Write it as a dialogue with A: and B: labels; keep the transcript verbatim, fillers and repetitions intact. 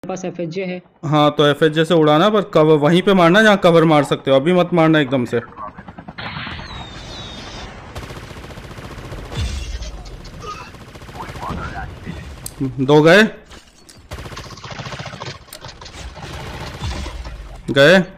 A: पास F H J है।
B: हाँ तो एफ एच जे से उड़ाना, पर कवर वहीं पे मारना जहाँ कवर मार सकते हो, अभी मत मारना एकदम से। दो गए गए